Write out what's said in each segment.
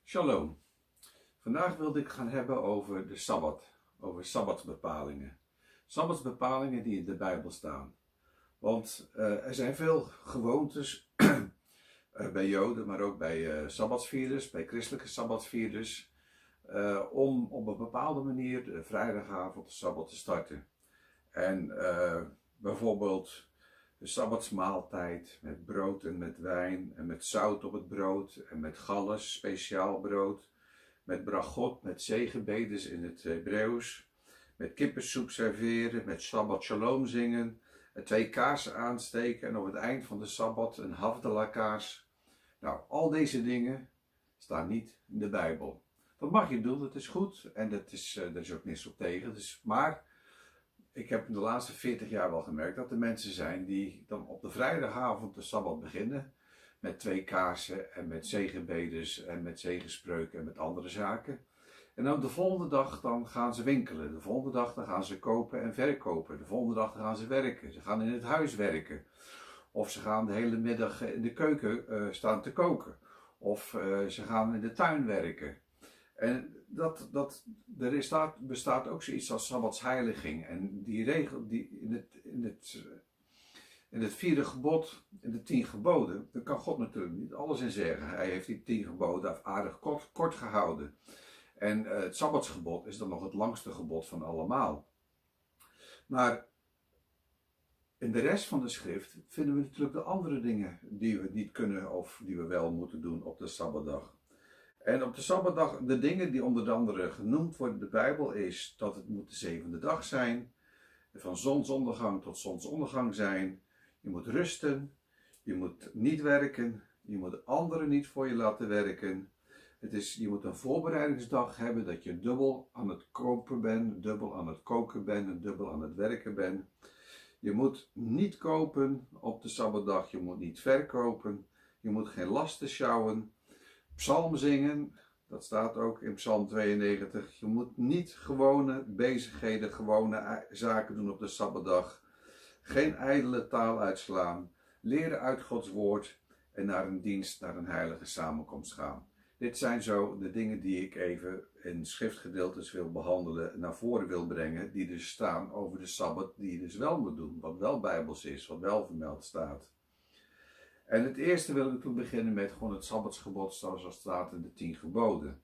Shalom. Vandaag wilde ik gaan hebben over de Sabbat, over sabbatsbepalingen. Sabbatsbepalingen die in de Bijbel staan. Want er zijn veel gewoontes bij Joden, maar ook bij sabbatsvierders, bij christelijke sabbatsvierders, om op een bepaalde manier de vrijdagavond de Sabbat te starten. En bijvoorbeeld de sabbatsmaaltijd met brood en met wijn en met zout op het brood en met galles, speciaal brood, met bragot, met zegenbedes in het Hebreeuws, met kippensoep serveren, met Shabbat Shalom zingen, 2 kaarsen aansteken en op het eind van de Sabbat een Havdalah kaars. Nou, al deze dingen staan niet in de Bijbel. Dat mag je doen, dat is goed en daar is ook niks op tegen. Maar ik heb in de laatste 40 jaar wel gemerkt dat er mensen zijn die dan op de vrijdagavond de Sabbat beginnen met 2 kaarsen en met zegenbedes en met zegenspreuken en met andere zaken. En dan de volgende dag dan gaan ze winkelen, de volgende dag dan gaan ze kopen en verkopen, de volgende dag dan gaan ze werken, ze gaan in het huis werken. Of ze gaan de hele middag in de keuken staan te koken. Of ze gaan in de tuin werken. En bestaat ook zoiets als sabbatsheiliging. En die regel, in het 4e gebod, in de 10 geboden, daar kan God natuurlijk niet alles in zeggen. Hij heeft die 10 geboden aardig kort gehouden. En het sabbatsgebod is dan nog het langste gebod van allemaal. Maar in de rest van de schrift vinden we natuurlijk de andere dingen die we niet kunnen of die we wel moeten doen op de Sabbatdag. En op de Sabbatdag, de dingen die onder andere genoemd worden in de Bijbel, is dat het moet de 7e dag zijn, van zonsondergang tot zonsondergang zijn. Je moet rusten, je moet niet werken, je moet anderen niet voor je laten werken. Je moet een voorbereidingsdag hebben dat je dubbel aan het kopen bent, dubbel aan het koken bent en dubbel aan het werken bent. Je moet niet kopen op de Sabbatdag, je moet niet verkopen, je moet geen lasten sjouwen. Psalm zingen, dat staat ook in Psalm 92. Je moet niet gewone bezigheden, gewone zaken doen op de Sabbatdag. Geen ijdele taal uitslaan. Leren uit Gods woord en naar een dienst, naar een heilige samenkomst gaan. Dit zijn zo de dingen die ik even in schriftgedeeltes wil behandelen, naar voren wil brengen, die dus staan over de Sabbat, die je dus wel moet doen, wat wel bijbels is, wat wel vermeld staat. En het eerste wil ik toen beginnen met gewoon het Sabbatsgebod zoals het staat in de 10 geboden.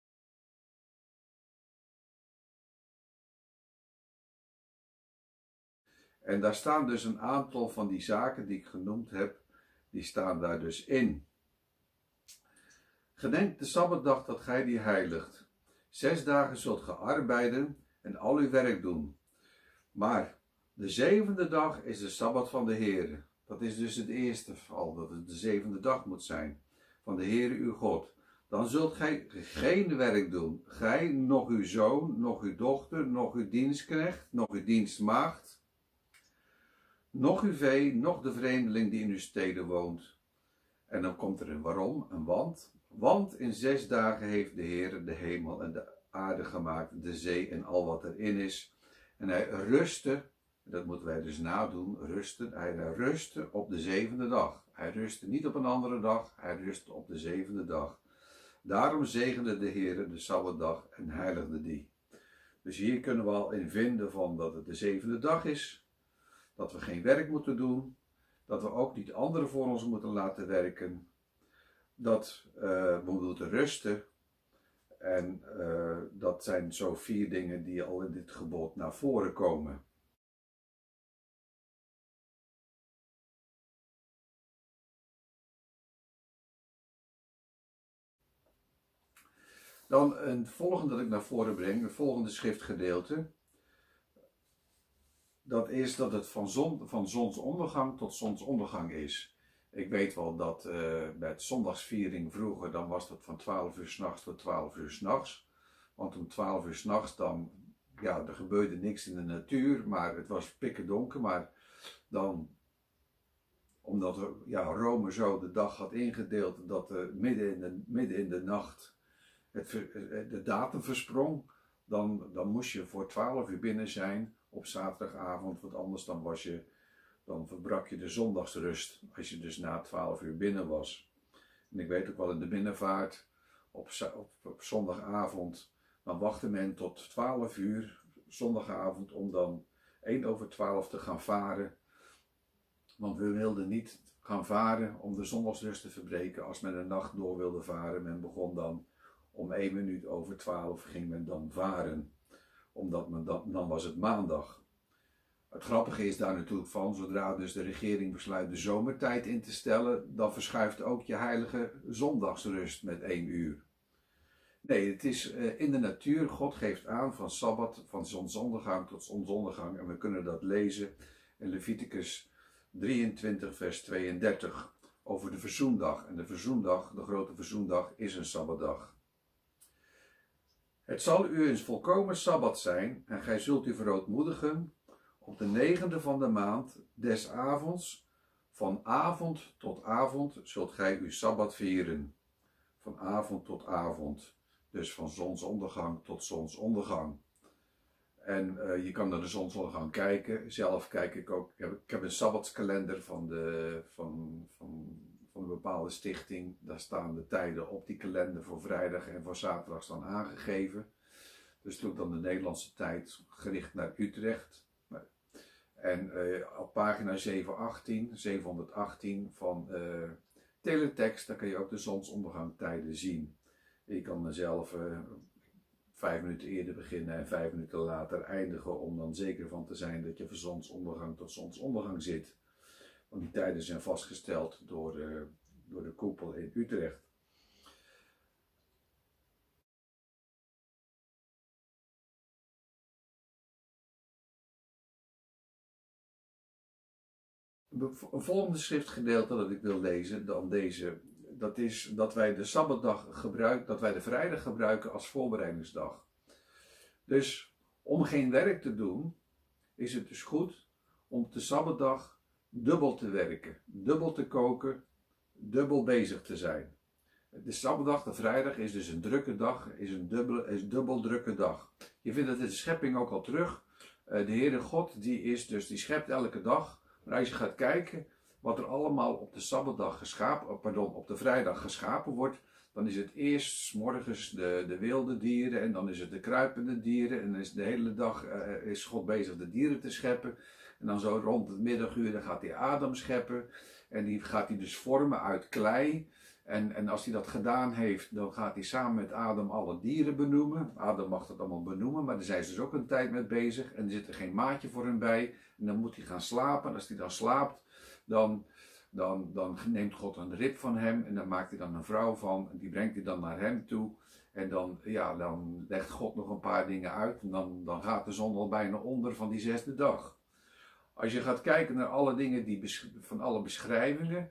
En daar staan dus een aantal van die zaken die ik genoemd heb, die staan daar dus in. Gedenk de Sabbatdag dat gij die heiligt. 6 dagen zult ge arbeiden en al uw werk doen. Maar de 7e dag is de Sabbat van de Heere. Dat is dus het eerste al, dat het de 7e dag moet zijn, van de Heere uw God. Dan zult gij geen werk doen, gij, nog uw zoon, nog uw dochter, nog uw dienstknecht, nog uw dienstmaagd, nog uw vee, nog de vreemdeling die in uw steden woont. En dan komt er een waarom, een want. Want in 6 dagen heeft de Heere de hemel en de aarde gemaakt, de zee en al wat erin is. En hij rustte. Dat moeten wij dus nadoen, rusten. Hij rustte op de 7e dag. Hij rustte niet op een andere dag, hij rustte op de 7e dag. Daarom zegende de Heere de Sabbatdag en heiligde die. Dus hier kunnen we al in vinden van dat het de 7e dag is, dat we geen werk moeten doen, dat we ook niet anderen voor ons moeten laten werken, dat we moeten rusten. En dat zijn zo 4 dingen die al in dit gebod naar voren komen. Dan een volgende dat ik naar voren breng, het volgende schriftgedeelte. Dat is dat het van zonsondergang tot zonsondergang is. Ik weet wel dat bij het zondagsviering vroeger, dan was dat van 12 uur 's nachts tot 12 uur 's nachts. Want om 12 uur 's nachts dan, ja, er gebeurde niks in de natuur, maar het was pikkerdonker. Maar dan, omdat Rome zo de dag had ingedeeld, dat midden in de nacht de datum versprong, dan moest je voor 12 uur binnen zijn op zaterdagavond, want anders dan verbrak je de zondagsrust als je dus na 12 uur binnen was. En ik weet ook wel in de binnenvaart op zondagavond, dan wachtte men tot 12 uur zondagavond om dan 1 over 12 te gaan varen. Want we wilden niet gaan varen om de zondagsrust te verbreken als men de nacht door wilde varen. Men begon dan om 1 minuut over 12 ging men dan varen. Omdat dan was het maandag. Het grappige is daar natuurlijk van, zodra dus de regering besluit de zomertijd in te stellen, dan verschuift ook je heilige zondagsrust met 1 uur. Nee, het is in de natuur. God geeft aan van Sabbat, van zonsondergang tot zonsondergang. En we kunnen dat lezen in Leviticus 23 vers 32 over de verzoendag. En de verzoendag, de grote verzoendag, is een Sabbatdag. Het zal u een volkomen Sabbat zijn en gij zult u verootmoedigen. Op de 9e van de maand, des avonds, van avond tot avond, zult gij uw Sabbat vieren. Van avond tot avond. Dus van zonsondergang tot zonsondergang. En je kan naar de zonsondergang kijken. Zelf kijk ik ook. Ik heb een sabbatskalender van een bepaalde stichting. Daar staan de tijden op die kalender voor vrijdag en voor zaterdag staan aangegeven. Dus doe ik dan de Nederlandse tijd gericht naar Utrecht. En op pagina 718 van Teletext, daar kan je ook de zonsondergangtijden zien. Je kan zelf 5 minuten eerder beginnen en 5 minuten later eindigen, om dan zeker van te zijn dat je van zonsondergang tot zonsondergang zit. Want die tijden zijn vastgesteld door de koepel in Utrecht. Een volgende schriftgedeelte dat ik wil lezen dan deze. Dat is dat wij de Sabbatdag gebruiken, dat wij de vrijdag gebruiken als voorbereidingsdag. Dus om geen werk te doen, is het dus goed om op de Sabbatdag dubbel te werken, dubbel te koken, dubbel bezig te zijn. De Sabbatdag, de vrijdag, is dus een drukke dag, is dubbel drukke dag. Je vindt het in de schepping ook al terug. De Heere God, die schept elke dag. Maar als je gaat kijken wat er allemaal op de Sabbatdag op de vrijdag geschapen wordt, dan is het eerst 's morgens de wilde dieren en dan is het de kruipende dieren en dan is de hele dag is God bezig de dieren te scheppen. En dan zo rond het middaguur dan gaat hij Adam scheppen en die gaat hij dus vormen uit klei. En als hij dat gedaan heeft, dan gaat hij samen met Adam alle dieren benoemen. Adam mag dat allemaal benoemen, maar daar zijn ze dus ook een tijd mee bezig. En er zit er geen maatje voor hem bij. En dan moet hij gaan slapen. En als hij dan slaapt, dan neemt God een rib van hem. En daar maakt hij dan een vrouw van. En die brengt hij dan naar hem toe. En dan legt God nog een paar dingen uit. En dan gaat de zon al bijna onder van die 6e dag. Als je gaat kijken naar alle dingen van alle beschrijvingen,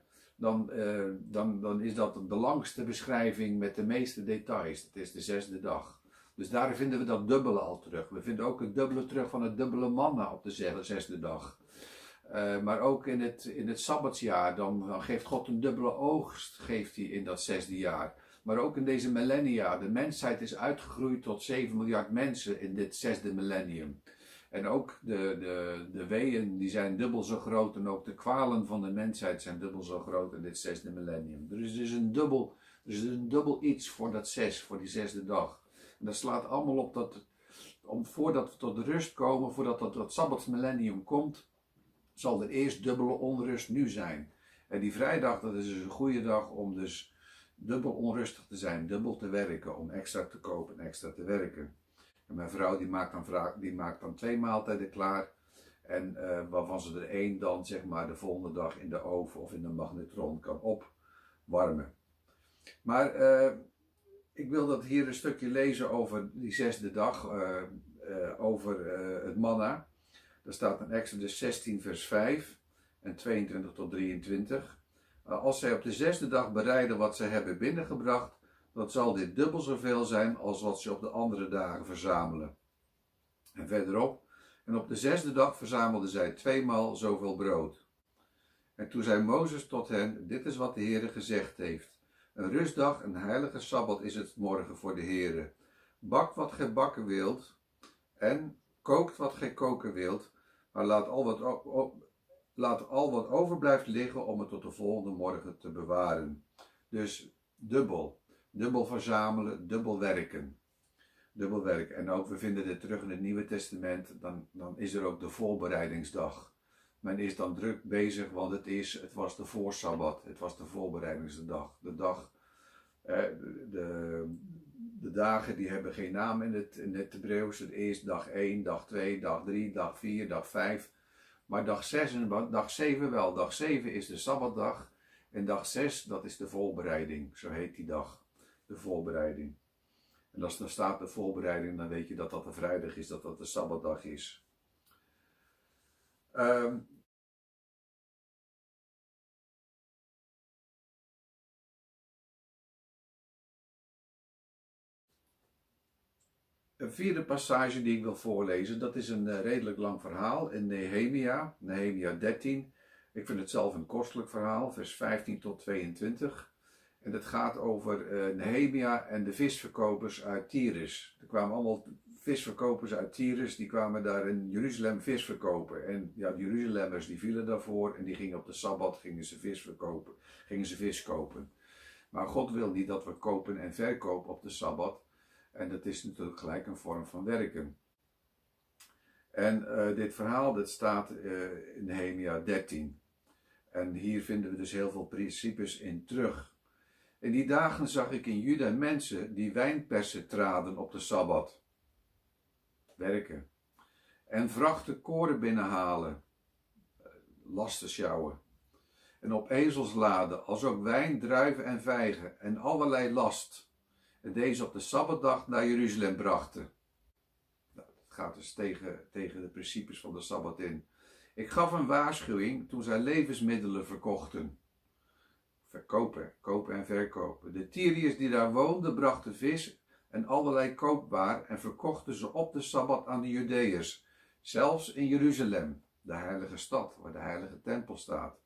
dan is dat de langste beschrijving met de meeste details. Het is de 6e dag. Dus daar vinden we dat dubbele al terug. We vinden ook het dubbele terug van het dubbele manna op de 6e dag. Maar ook in het Sabbatsjaar, dan geeft God een dubbele oogst, geeft hij in dat 6e jaar. Maar ook in deze millennia, de mensheid is uitgegroeid tot 7 miljard mensen in dit 6e millennium. En ook de weeën die zijn dubbel zo groot en ook de kwalen van de mensheid zijn dubbel zo groot in dit 6e millennium. Er is dus een dubbel iets voor voor die 6e dag. En dat slaat allemaal op dat, voordat we tot de rust komen, voordat dat Sabbatsmillennium komt, zal er eerst dubbele onrust nu zijn. En die vrijdag, dat is dus een goede dag om dus dubbel onrustig te zijn, dubbel te werken, om extra te kopen en extra te werken. En mijn vrouw die maakt dan 2 maaltijden klaar. En waarvan ze er 1 dan zeg maar de volgende dag in de oven of in de magnetron kan opwarmen. Maar ik wil dat hier een stukje lezen over die 6e dag. Over het manna. Daar staat in Exodus 16 vers 5 en 22 tot 23. Als zij op de 6e dag bereiden wat zij hebben binnengebracht, dan zal dit dubbel zoveel zijn als wat ze op de andere dagen verzamelen. En verderop, en op de 6e dag verzamelden zij 2 maal zoveel brood. En toen zei Mozes tot hen, dit is wat de Heere gezegd heeft. Een rustdag, een heilige Sabbat is het morgen voor de Heere. Bak wat gij bakken wilt en kookt wat gij koken wilt, maar laat al wat overblijft liggen om het tot de volgende morgen te bewaren. Dus dubbel. Dubbel verzamelen, dubbel werken. Dubbel werken. En ook, we vinden dit terug in het Nieuwe Testament, dan is er ook de voorbereidingsdag. Men is dan druk bezig, want het was de voorsabbat. Het was de voorbereidingsdag. De dag, de dagen die hebben geen naam in het Hebreeuws. Het is dag 1, dag 2, dag 3, dag 4, dag 5. Maar dag 6 en dag 7 wel. Dag 7 is de sabbatdag. En dag 6, dat is de voorbereiding. Zo heet die dag. De voorbereiding. En als er staat de voorbereiding, dan weet je dat dat de vrijdag is, dat dat de sabbatdag is. Een vierde passage die ik wil voorlezen, dat is een redelijk lang verhaal in Nehemia 13. Ik vind het zelf een kostelijk verhaal, vers 15 tot 22. En het gaat over Nehemia en de visverkopers uit Tyrus. Er kwamen allemaal visverkopers uit Tyrus, die kwamen daar in Jeruzalem vis verkopen. En ja, de Jeruzalemmers die vielen daarvoor en die gingen op de Sabbat gingen ze vis kopen. Maar God wil niet dat we kopen en verkopen op de Sabbat. En dat is natuurlijk gelijk een vorm van werken. En dit verhaal dat staat in Nehemia 13. En hier vinden we dus heel veel principes in terug. In die dagen zag ik in Juda mensen die wijnpersen traden op de Sabbat. Werken. En vrachten koren binnenhalen. Lasten sjouwen. En op ezels laden, als ook wijn, druiven en vijgen. En allerlei last. En deze op de Sabbatdag naar Jeruzalem brachten. Nou, dat gaat dus tegen de principes van de Sabbat in. Ik gaf een waarschuwing toen zij levensmiddelen verkochten. Kopen en verkopen. De Tyriërs die daar woonden brachten vis en allerlei koopwaar en verkochten ze op de Sabbat aan de Judeërs. Zelfs in Jeruzalem, de heilige stad, waar de heilige tempel staat.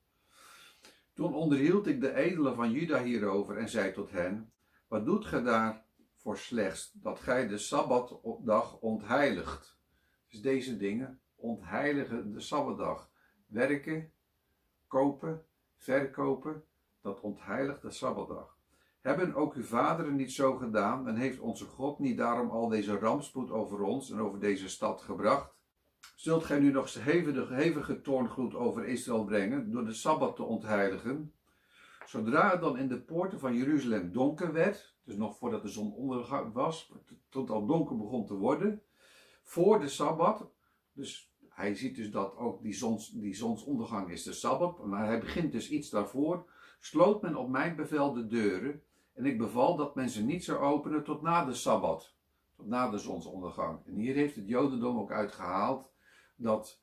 Toen onderhield ik de edelen van Juda hierover en zei tot hen: wat doet gij daar voor slechts, dat gij de Sabbatdag ontheiligt? Dus deze dingen, ontheiligen de Sabbatdag. Werken, kopen, verkopen, dat ontheiligt de Sabbatdag. Hebben ook uw vaderen niet zo gedaan en heeft onze God niet daarom al deze rampspoed over ons en over deze stad gebracht? Zult gij nu nog hevige toorngloed over Israël brengen door de Sabbat te ontheiligen? Zodra het dan in de poorten van Jeruzalem donker werd, dus nog voordat de zon ondergang was, tot het al donker begon te worden, voor de Sabbat, dus hij ziet dus dat ook die zonsondergang is de Sabbat, maar hij begint dus iets daarvoor, sloot men op mijn bevel de deuren en ik beval dat men ze niet zou openen tot na de Sabbat, tot na de zonsondergang. En hier heeft het Jodendom ook uitgehaald dat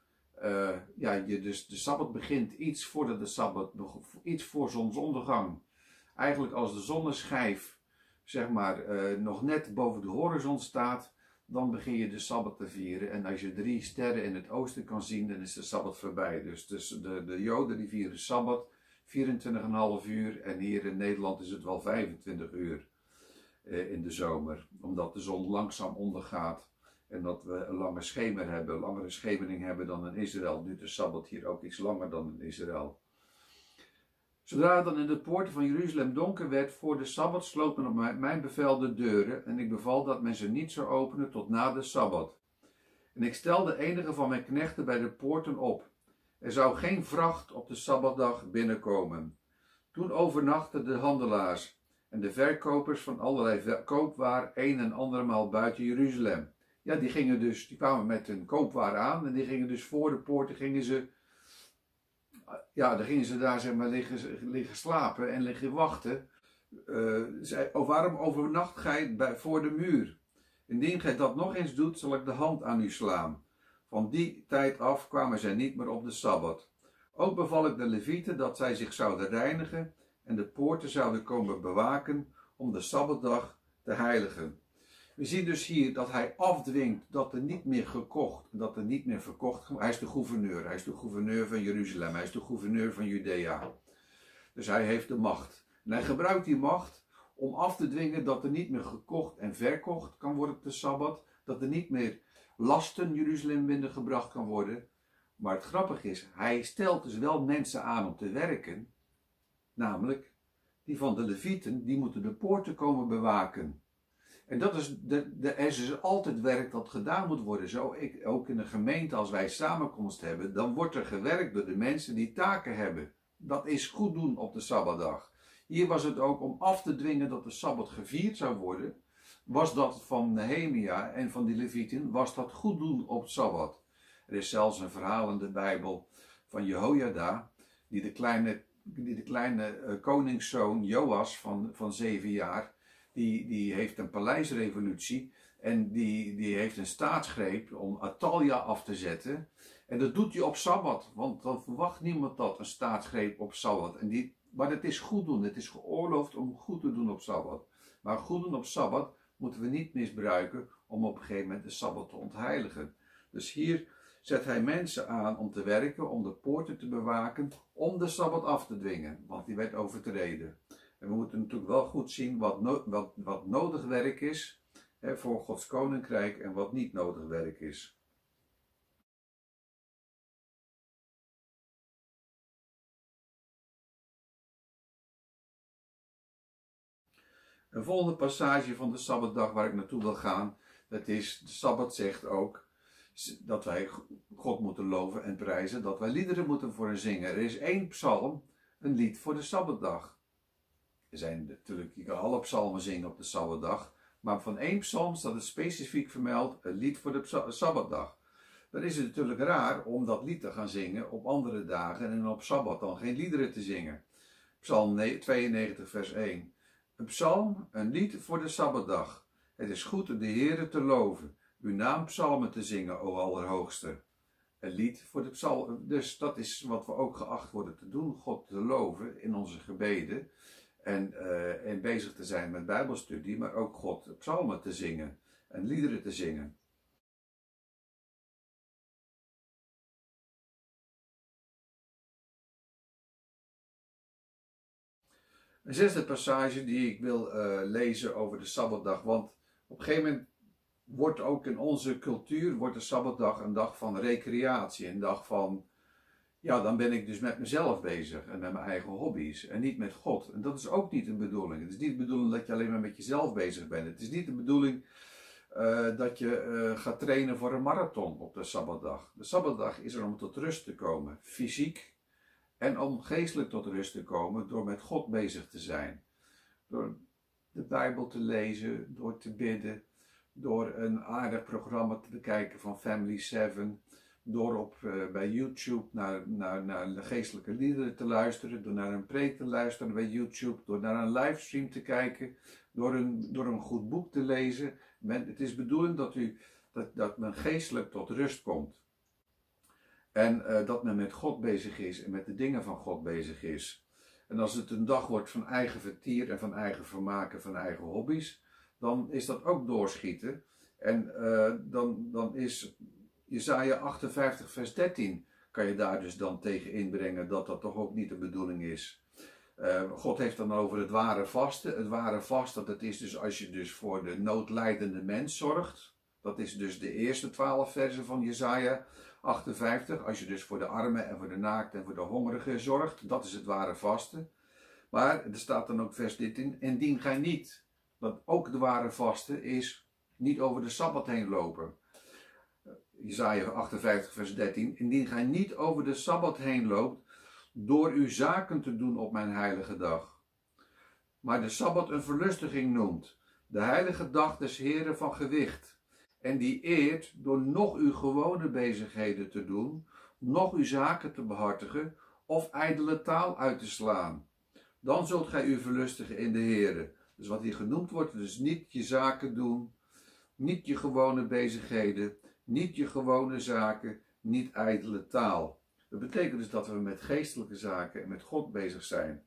je dus de Sabbat begint iets voordat de Sabbat, iets voor zonsondergang. Eigenlijk als de zonneschijf, zeg maar, nog net boven de horizon staat, dan begin je de Sabbat te vieren. En als je 3 sterren in het oosten kan zien, dan is de Sabbat voorbij. Dus de Joden die vieren Sabbat 24,5 uur en hier in Nederland is het wel 25 uur in de zomer. Omdat de zon langzaam ondergaat. En dat we een lange schemer hebben, een langere schemering hebben dan in Israël. Nu de Sabbat hier ook iets langer dan in Israël. Zodra het dan in de poorten van Jeruzalem donker werd voor de Sabbat, sloot men op mijn bevel de deuren. En ik beval dat men ze niet zou openen tot na de Sabbat. En ik stelde enige van mijn knechten bij de poorten op. Er zou geen vracht op de Sabbatdag binnenkomen. Toen overnachten de handelaars en de verkopers van allerlei koopwaar een en andermaal buiten Jeruzalem. Ja, die kwamen met hun koopwaar aan en die gingen dus voor de poorten, dan gingen ze daar zeg maar liggen slapen en liggen wachten. Waarom overnacht gij voor de muur? Indien gij dat nog eens doet, zal ik de hand aan u slaan. Van die tijd af kwamen zij niet meer op de Sabbat. Ook beval ik de Levieten dat zij zich zouden reinigen en de poorten zouden komen bewaken om de Sabbatdag te heiligen. We zien dus hier dat hij afdwingt dat er niet meer gekocht, dat er niet meer verkocht. Hij is de gouverneur van Jeruzalem, hij is de gouverneur van Judea. Dus hij heeft de macht. En hij gebruikt die macht om af te dwingen dat er niet meer gekocht en verkocht kan worden op de Sabbat, dat er niet meer lasten Jeruzalem binnengebracht kan worden. Maar het grappige is, hij stelt dus wel mensen aan om te werken, namelijk die van de Levieten, die moeten de poorten komen bewaken. En dat is er is altijd werk dat gedaan moet worden. Zo ook in een gemeente, als wij samenkomst hebben, dan wordt er gewerkt door de mensen die taken hebben. Dat is goed doen op de Sabbatdag. Hier was het ook om af te dwingen dat de Sabbat gevierd zou worden. Was dat van Nehemia en van die Levieten, was dat goed doen op Sabbat. Er is zelfs een verhaal in de Bijbel van Jehojada, die de kleine koningszoon Joas van 7 jaar, die heeft een paleisrevolutie en die heeft een staatsgreep om Atalja af te zetten. En dat doet hij op Sabbat, want dan verwacht niemand dat, een staatsgreep op Sabbat. Maar het is goed doen, het is geoorloofd om goed te doen op Sabbat. Maar goed doen op Sabbat moeten we niet misbruiken om op een gegeven moment de Sabbat te ontheiligen. Dus hier zet hij mensen aan om te werken, om de poorten te bewaken, om de Sabbat af te dwingen, want die werd overtreden. En we moeten natuurlijk wel goed zien wat nodig werk is voor Gods koninkrijk en wat niet nodig werk is. Een volgende passage van de Sabbatdag waar ik naartoe wil gaan, dat is, de Sabbat zegt ook dat wij God moeten loven en prijzen, dat wij liederen moeten voor hem zingen. Er is 1 psalm, een lied voor de Sabbatdag. Er zijn natuurlijk, je kan alle psalmen zingen op de Sabbatdag, maar van 1 psalm staat het specifiek vermeld, een lied voor de Sabbatdag. Dan is het natuurlijk raar om dat lied te gaan zingen op andere dagen en op Sabbat dan geen liederen te zingen. Psalm 92 vers 1. Een psalm, een lied voor de Sabbatdag. Het is goed de Heere te loven, uw naam psalmen te zingen, o Allerhoogste. Een lied voor de psalm. Dus dat is wat we ook geacht worden te doen, God te loven in onze gebeden. En bezig te zijn met bijbelstudie, maar ook God psalmen te zingen en liederen te zingen. Een 6e passage die ik wil lezen over de Sabbatdag, want op een gegeven moment wordt ook in onze cultuur de Sabbatdag een dag van recreatie, een dag van, ja, dan ben ik dus met mezelf bezig en met mijn eigen hobby's en niet met God. En dat is ook niet de bedoeling. Het is niet de bedoeling dat je alleen maar met jezelf bezig bent. Het is niet de bedoeling dat je gaat trainen voor een marathon op de Sabbatdag. De Sabbatdag is er om tot rust te komen, fysiek en om geestelijk tot rust te komen door met God bezig te zijn. Door de Bijbel te lezen, door te bidden, door een aardig programma te bekijken van Family 7, door bij YouTube naar de geestelijke liederen te luisteren, door naar een preek te luisteren bij YouTube, door naar een livestream te kijken, door een goed boek te lezen. Het is bedoeling dat men geestelijk tot rust komt. En dat men met God bezig is en met de dingen van God bezig is. En als het een dag wordt van eigen vertier en van eigen vermaak en van eigen hobby's, dan is dat ook doorschieten. En dan is Jesaja 58 vers 13, kan je daar dus dan tegen inbrengen dat dat toch ook niet de bedoeling is. God heeft dan over het ware vasten. Het ware vasten, dat is dus als je dus voor de noodlijdende mens zorgt. Dat is dus de eerste 12 versen van Jesaja 58. Als je dus voor de armen en voor de naakten en voor de hongerigen zorgt, dat is het ware vasten. Maar er staat dan ook vers 13, indien gij niet, want ook de ware vasten is niet over de Sabbat heen lopen. Jesaja 58 vers 13, indien gij niet over de Sabbat heen loopt, door uw zaken te doen op mijn heilige dag. Maar de Sabbat een verlustiging noemt, de heilige dag des Heren van gewicht. En die eert door nog uw gewone bezigheden te doen, nog uw zaken te behartigen, of ijdele taal uit te slaan. Dan zult gij u verlustigen in de Heere. Dus wat hier genoemd wordt, dus niet je zaken doen, niet je gewone bezigheden, niet je gewone zaken, niet ijdele taal. Dat betekent dus dat we met geestelijke zaken en met God bezig zijn.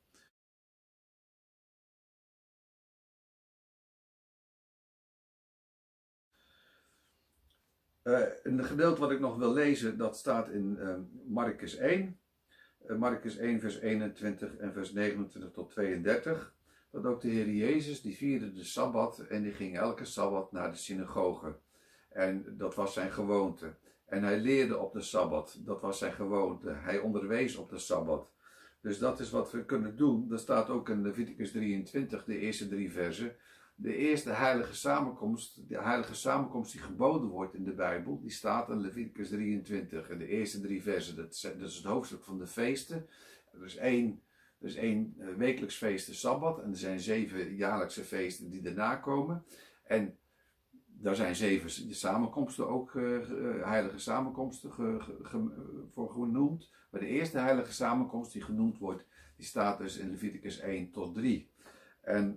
Een gedeelte wat ik nog wil lezen, dat staat in Markus 1. Markus 1 vers 21 en vers 29 tot 32. Dat ook de Heer Jezus, die vierde de Sabbat en die ging elke Sabbat naar de synagoge. En dat was zijn gewoonte. En hij leerde op de Sabbat, dat was zijn gewoonte. Hij onderwees op de Sabbat. Dus dat is wat we kunnen doen. Dat staat ook in Leviticus 23, de eerste 3 versen. De eerste heilige samenkomst, de heilige samenkomst die geboden wordt in de Bijbel, die staat in Leviticus 23. En de eerste 3 versen, dat is het hoofdstuk van de feesten. Er is één wekelijks feest, de Sabbat. En er zijn 7 jaarlijkse feesten die daarna komen. En daar zijn 7 samenkomsten ook, heilige samenkomsten voor genoemd. Maar de eerste heilige samenkomst die genoemd wordt, die staat dus in Leviticus 1 tot 3. En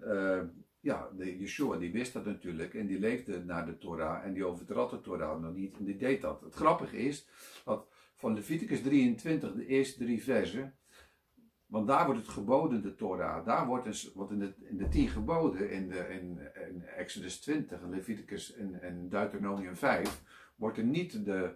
Yeshua die wist dat natuurlijk en die leefde naar de Torah en die overtrad de Torah nog niet en die deed dat. Het grappige is dat van Leviticus 23, de eerste 3 versen, want daar wordt het geboden, de Torah. Daar wordt dus, wat in de 10 geboden, in Exodus 20, en Leviticus en Deuteronomium 5, wordt er niet de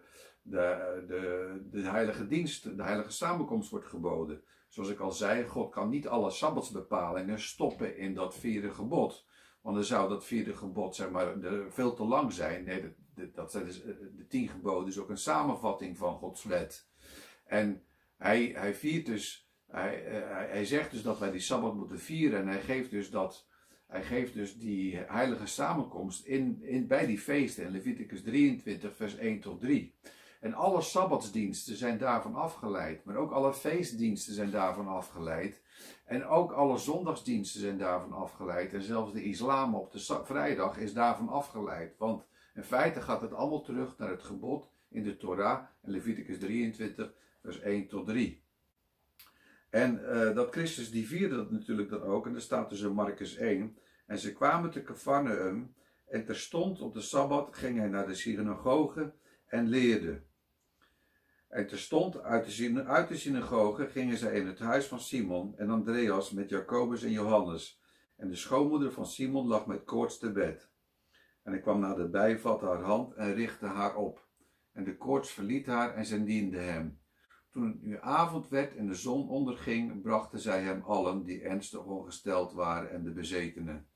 heilige dienst, de heilige samenkomst wordt geboden. Zoals ik al zei, God kan niet alle sabbatsbepalingen stoppen in dat 4e gebod. Want dan zou dat 4e gebod, zeg maar, veel te lang zijn. Nee, dat zijn dus, de 10 geboden is ook een samenvatting van Gods wet. En hij viert dus. Hij zegt dus dat wij die Sabbat moeten vieren en hij geeft dus die heilige samenkomst bij die feesten in Leviticus 23 vers 1 tot 3. En alle Sabbatsdiensten zijn daarvan afgeleid, maar ook alle feestdiensten zijn daarvan afgeleid. En ook alle zondagsdiensten zijn daarvan afgeleid en zelfs de islam op de vrijdag is daarvan afgeleid. Want in feite gaat het allemaal terug naar het gebod in de Torah in Leviticus 23 vers 1 tot 3. En dat Christus die vierde dat natuurlijk dan ook. En dat staat dus in Marcus 1. En ze kwamen te Cafarnaum. En terstond op de Sabbat ging hij naar de synagoge en leerde. En terstond uit de synagoge gingen zij in het huis van Simon en Andreas met Jacobus en Johannes. En de schoonmoeder van Simon lag met koorts te bed. En hij kwam naderbij, vatte haar hand en richtte haar op. En de koorts verliet haar en zij diende hem. Toen het nu avond werd en de zon onderging, brachten zij hem allen die ernstig ongesteld waren en de bezetenen.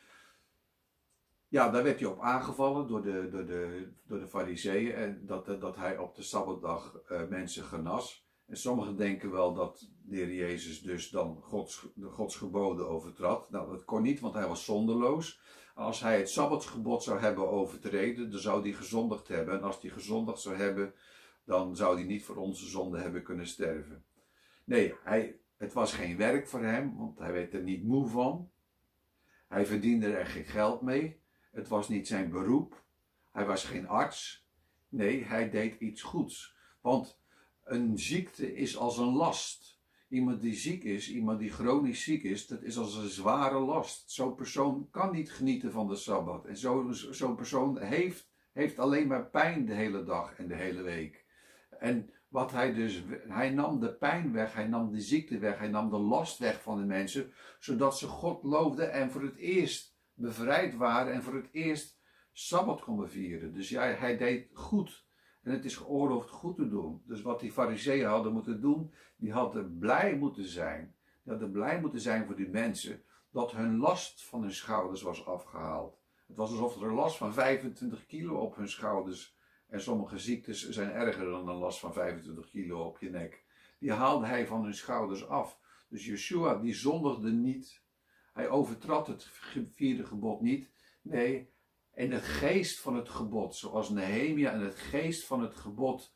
Ja, daar werd hij op aangevallen door de fariseeën en dat hij op de Sabbatdag mensen genas. En sommigen denken wel dat de Heer Jezus dus dan Gods geboden overtrad. Nou, dat kon niet, want hij was zondeloos. Als hij het Sabbatsgebod zou hebben overtreden, dan zou hij gezondigd hebben. En als hij gezondigd zou hebben, dan zou hij niet voor onze zonde hebben kunnen sterven. Nee, het was geen werk voor hem, want hij werd er niet moe van. Hij verdiende er geen geld mee. Het was niet zijn beroep. Hij was geen arts. Nee, hij deed iets goeds. Want een ziekte is als een last. Iemand die ziek is, iemand die chronisch ziek is, dat is als een zware last. Zo'n persoon kan niet genieten van de Sabbat. En zo'n persoon heeft alleen maar pijn de hele dag en de hele week. En wat hij nam de pijn weg, hij nam de ziekte weg, hij nam de last weg van de mensen, zodat ze God loofden en voor het eerst bevrijd waren en voor het eerst Sabbat konden vieren. Dus ja, hij deed goed. En het is geoorloofd goed te doen. Dus wat die fariseeën hadden moeten doen, die hadden blij moeten zijn. Die hadden blij moeten zijn voor die mensen dat hun last van hun schouders was afgehaald. Het was alsof er een last van 25 kilo op hun schouders. En sommige ziektes zijn erger dan een last van 25 kilo op je nek. Die haalde hij van hun schouders af. Dus Yeshua die zondigde niet. Hij overtrad het 4e gebod niet. Nee, in de geest van het gebod. Zoals Nehemia in het geest van het gebod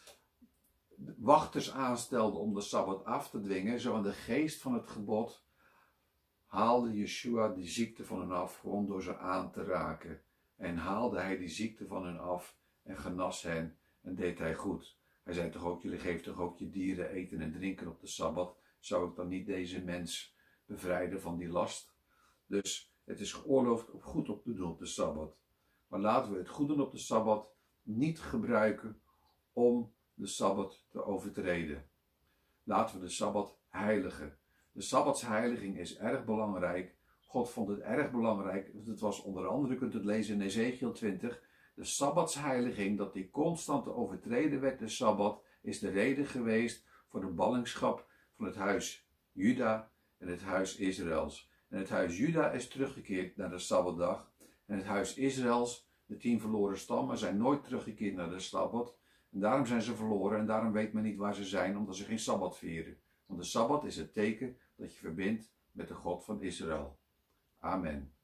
wachters aanstelde om de Sabbat af te dwingen. Zo in de geest van het gebod haalde Yeshua die ziekte van hen af. Gewoon door ze aan te raken. En haalde hij die ziekte van hen af. En genas hen en deed hij goed. Hij zei toch ook, jullie geven toch ook je dieren eten en drinken op de Sabbat. Zou ik dan niet deze mens bevrijden van die last? Dus het is geoorloofd om goed op te doen op de Sabbat. Maar laten we het goed doen op de Sabbat niet gebruiken om de Sabbat te overtreden. Laten we de Sabbat heiligen. De Sabbatsheiliging is erg belangrijk. God vond het erg belangrijk. Het was onder andere, je kunt het lezen in Ezekiel 20... De Sabbatsheiliging, dat die constant overtreden werd, de Sabbat, is de reden geweest voor de ballingschap van het huis Juda en het huis Israëls. En het huis Juda is teruggekeerd naar de Sabbatdag. En het huis Israëls, de 10 verloren stammen, zijn nooit teruggekeerd naar de Sabbat. En daarom zijn ze verloren en daarom weet men niet waar ze zijn, omdat ze geen Sabbat vieren. Want de Sabbat is het teken dat je verbindt met de God van Israël. Amen.